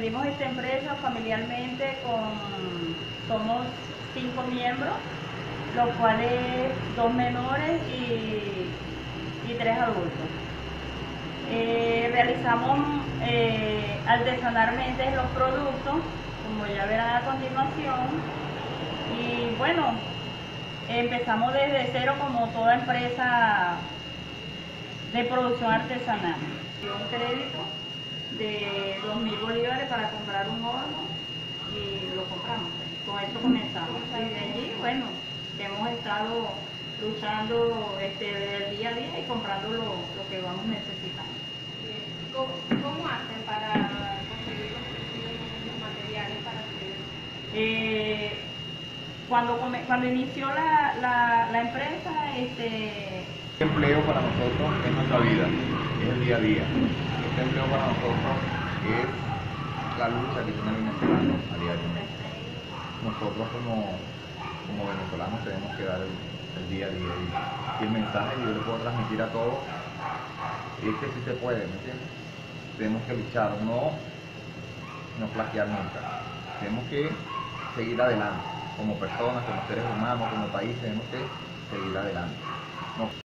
emprendimos esta empresa familiarmente somos 5 miembros, los cuales 2 menores y 3 adultos. Realizamos artesanalmente los productos, como ya verán a continuación, y bueno, empezamos desde cero como toda empresa de producción artesanal. Un crédito de 2.000 bolívares para comprar un horno y lo compramos. Con esto comenzamos. Y de allí, bueno, hemos estado luchando del día a día y comprando lo que vamos necesitando. ¿Cómo hacen para conseguir los materiales para hacer? Cuando inició la empresa, Empleo para nosotros es nuestra vida, es el día a día. Este empleo para nosotros es la lucha que tiene el venezolano a diario. Nosotros como venezolanos tenemos que dar el día a día. Y el mensaje que yo le puedo transmitir a todos es que sí se puede, ¿me entiendes? Tenemos que luchar, no flaquear nunca. Tenemos que seguir adelante. Como personas, como seres humanos, como país, tenemos que seguir adelante.